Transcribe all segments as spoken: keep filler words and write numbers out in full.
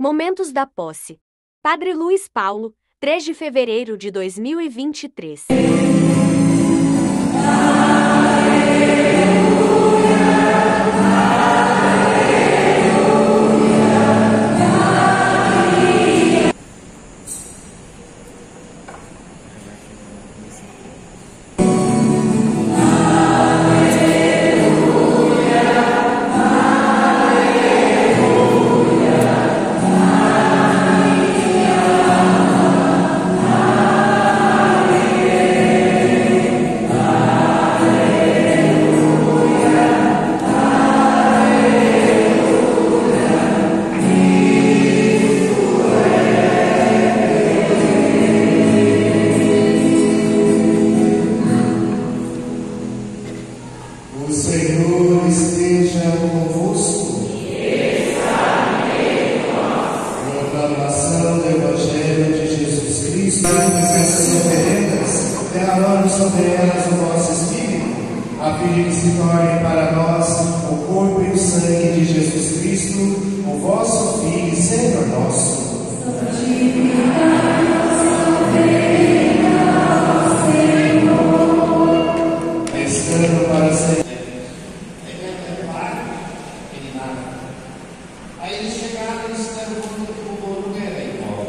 Momentos da posse. Padre Luiz Paulo, três de fevereiro de dois mil e vinte e três. O Senhor esteja convosco. Proclamação do Evangelho de Jesus Cristo. Essas oferendas, derramando sobre elas o vosso Espírito, a fim de que se tornem para nós o corpo e o sangue de Jesus Cristo, o vosso Filho e Senhor nosso. Descando para sempre. Aí eles chegaram e se deram conta que o vovô não era igual.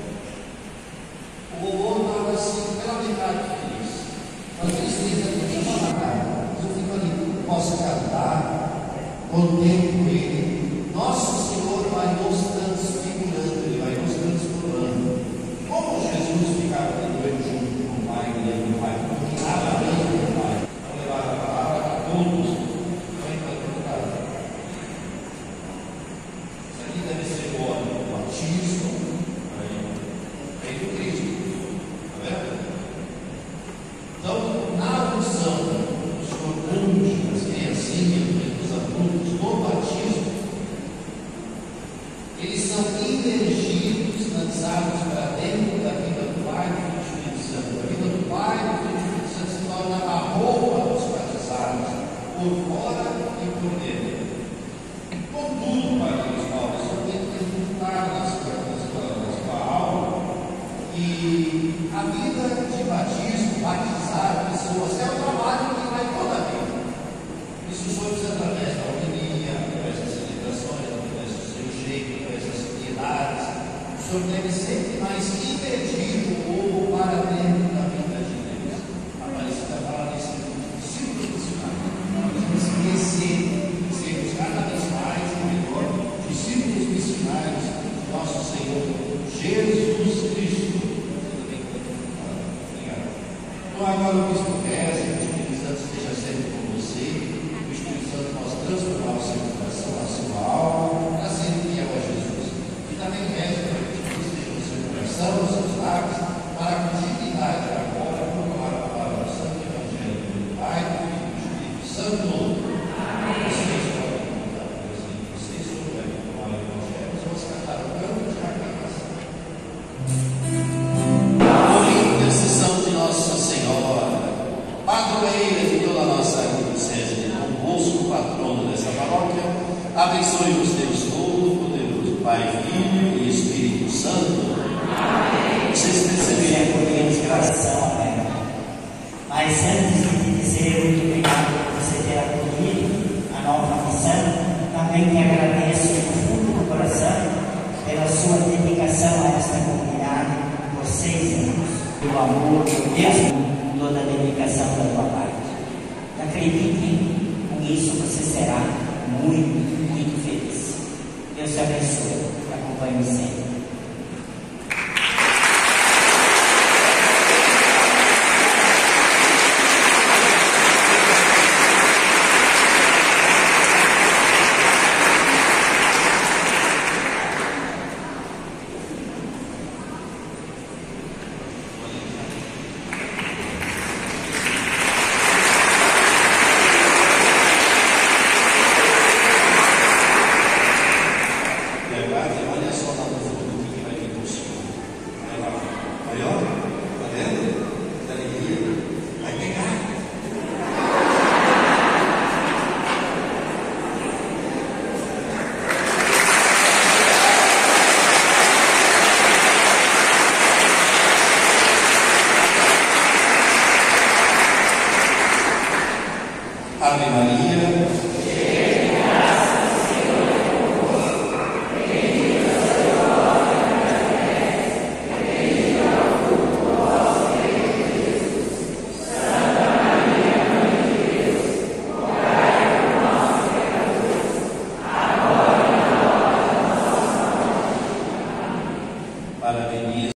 O vovô estava assim, pela metade feliz. Mas eles dizem que eu chamo a cara. Eu fico ali, posso cantar, contemplo ele. Nosso Senhor vai nos transfigurando, ele vai nos transformando. Como Jesus ficava de noite junto com o Pai, e o Pai não ficava bem com o Pai. Não levava a palavra a todos. Deve ser o batismo, aí do Cristo, está vendo? Então, na unção dos corcundos, das criancinhas, dos adultos, no batismo, eles são imergidos, lançados para dentro da vida do Pai e do Espírito Santo. A vida do Pai e do Espírito Santo se torna a roupa dos batizados, por fora e por dentro. Contudo, Pai Luiz Paulo, só tem que juntar nas coisas com a alma e a vida de batismo, batizar pessoas, é um trabalho que vai toda a vida. Isso foi através da homilia, através das celebrações, através do seu jeito, através das piedades. O Senhor deve sempre mais imergir o povo para dentro da vida de Deus. A Aparecida fala nesse discípulo missionário. Nós temos que esquecer, sermos cada vez mais discípulos missionários do nosso Senhor Jesus Cristo. Então agora o Bispo reza, que o Espírito Santo esteja sempre com você, que o Espírito Santo possa transformar o seu coração, a sua alma, para ser fiel a Jesus. E também reza para que o Espírito esteja no seu coração, nos seus lábios, para a continuidade agora, proclamar a palavra do Santo Evangelho do Pai, do Filho e do Espírito Santo. Padroeira de toda a nossa arquidiocese, convosco, patrono dessa paróquia, abençoe-vos Deus Todo-Poderoso, Pai, Filho e Espírito Santo. Amém. Vocês perceberam que temos graça, amém. Mas antes de te dizer muito obrigado por você ter acolhido a nova missão, também te agradeço do fundo do coração pela sua dedicação a esta comunidade, vocês, irmãos, pelo amor de Deus. Toda a dedicação da tua parte. Acredite, com isso você será muito, muito feliz. Deus te abençoe. Acompanhe-me sempre. Olha só, Ave Maria.